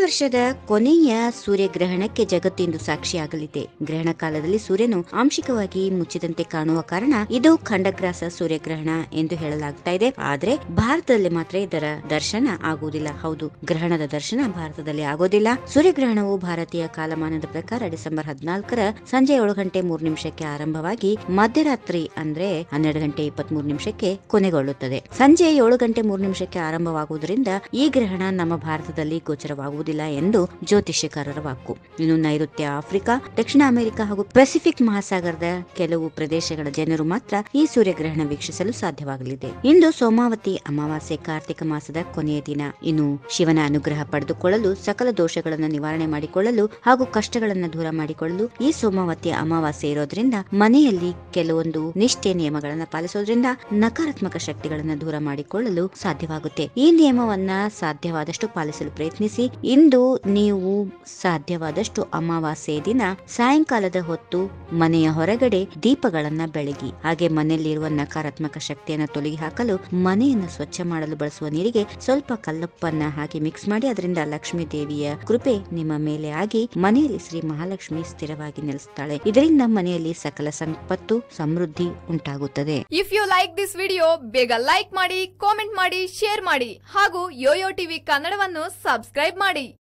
ವರ್ಷದ ಕೊನೆಯ ಸೂರ್ಯಗ್ರಹಣಕ್ಕೆ ಜಗತ್ತಿಂದು ಸಾಕ್ಷಿಯಾಗಲಿದೆ. ಗ್ರಹಣ ಕಾಲದಲ್ಲಿ ಸೂರ್ಯನು ಆಂಶಿಕವಾಗಿ ಮುಚ್ಚಿದಂತೆ ಕಾಣುವ ಕಾರಣ ಇದು ಖಂಡಗ್ರಾಸ ಸೂರ್ಯಗ್ರಹಣ ಎಂದು ಹೇಳಲಾಗ್ತಾ ಇದೆ. ಆದ್ರೆ ಭಾರತದಲ್ಲಿ ಮಾತ್ರ ಇದರ ದರ್ಶನ ಆಗುವುದಿಲ್ಲ. ಹೌದು, ಗ್ರಹಣದ ದರ್ಶನ ಭಾರತದಲ್ಲಿ ಆಗೋದಿಲ್ಲ. ಸೂರ್ಯಗ್ರಹಣವು ಭಾರತೀಯ ಕಾಲಮಾನದ ಪ್ರಕಾರ ಡಿಸೆಂಬರ್ 14ರ ಸಂಜೆ 7:03 ಆರಂಭವಾಗಿ ಮಧ್ಯರಾತ್ರಿ ಅಂದ್ರೆ 12:23 ಕೊನೆಗೊಳ್ಳುತ್ತದೆ. ಸಂಜೆ 7:03 ಆರಂಭವಾಗುವುದರಿಂದ ಈ ಗ್ರಹಣ ನಮ್ಮ ಭಾರತದಲ್ಲಿ ಗೋಚರವಾಗುವುದಿಲ್ಲ ಎಂದು ಜ್ಯೋತಿಷ್ಯಕಾರರ ವಾಕ್ಕು. ಇನ್ನು ನೈಋತ್ಯ ಆಫ್ರಿಕಾ, ದಕ್ಷಿಣ ಅಮೆರಿಕ ಹಾಗೂ ಪೆಸಿಫಿಕ್ ಮಹಾಸಾಗರದ ಕೆಲವು ಪ್ರದೇಶಗಳ ಜನರು ಮಾತ್ರ ಈ ಸೂರ್ಯಗ್ರಹಣ ವೀಕ್ಷಿಸಲು ಸಾಧ್ಯವಾಗಲಿದೆ. ಇಂದು ಸೋಮಾವತಿ ಅಮಾವಾಸ್ಯೆ, ಕಾರ್ತಿಕ ಮಾಸದ ಕೊನೆಯ ದಿನ. ಇನ್ನು ಶಿವನ ಅನುಗ್ರಹ ಪಡೆದುಕೊಳ್ಳಲು, ಸಕಲ ದೋಷಗಳನ್ನು ನಿವಾರಣೆ ಮಾಡಿಕೊಳ್ಳಲು ಹಾಗೂ ಕಷ್ಟಗಳನ್ನು ದೂರ ಮಾಡಿಕೊಳ್ಳಲು ಈ ಸೋಮಾವತಿ ಅಮಾವಾಸ್ಯೆ ಇರೋದ್ರಿಂದ ಮನೆಯಲ್ಲಿ ಕೆಲವೊಂದು ನಿಷ್ಠೆ ನಿಯಮಗಳನ್ನು ಪಾಲಿಸೋದ್ರಿಂದ ನಕಾರಾತ್ಮಕ ಶಕ್ತಿಗಳನ್ನು ದೂರ ಮಾಡಿಕೊಳ್ಳಲು ಸಾಧ್ಯವಾಗುತ್ತೆ. ಈ ನಿಯಮವನ್ನ ಸಾಧ್ಯವಾದಷ್ಟು ಪಾಲಿಸಲು ಪ್ರಯತ್ನಿಸಿ. ಇಂದು ನೀವು ಸಾಧ್ಯವಾದಷ್ಟು ಅಮಾವಾಸ್ಯೆ ದಿನ ಸಾಯಂಕಾಲದ ಹೊತ್ತು ಮನೆಯ ಹೊರಗಡೆ ದೀಪಗಳನ್ನ ಬೆಳಗಿ. ಹಾಗೆ ಮನೆಯಲ್ಲಿರುವ ನಕಾರಾತ್ಮಕ ಶಕ್ತಿಯನ್ನು ತೊಲಗಿ ಹಾಕಲು ಮನೆಯನ್ನು ಸ್ವಚ್ಛ ಮಾಡಲು ಬಳಸುವ ನೀರಿಗೆ ಸ್ವಲ್ಪ ಕಲ್ಲಪ್ಪನ್ನ ಹಾಕಿ ಮಿಕ್ಸ್ ಮಾಡಿ ಅದರಿಂದ ಲಕ್ಷ್ಮೀ ದೇವಿಯ ಕೃಪೆ ನಿಮ್ಮ ಮೇಲೆ ಆಗಿ ಮನೆಯಲ್ಲಿ ಶ್ರೀ ಮಹಾಲಕ್ಷ್ಮಿ ಸ್ಥಿರವಾಗಿ ನೆಲೆಸುತ್ತಾಳೆ. ಇದರಿಂದ ಮನೆಯಲ್ಲಿ ಸಕಲ ಸಂಪತ್ತು ಸಮೃದ್ಧಿ ಉಂಟಾಗುತ್ತದೆ. If you like this video, ಬೇಗ ಲೈಕ್ ಮಾಡಿ, ಕಾಮೆಂಟ್ ಮಾಡಿ, ಶೇರ್ ಮಾಡಿ ಹಾಗೂ ಯೋಯೋ ಟಿವಿ ಕನ್ನಡವನ್ನು ಸಬ್ಸ್ಕ್ರೈಬ್ ಮಾಡಿ.